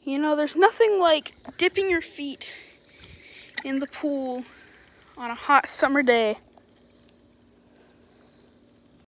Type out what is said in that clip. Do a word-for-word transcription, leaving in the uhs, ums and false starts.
You know, there's nothing like dipping your feet in the pool on a hot summer day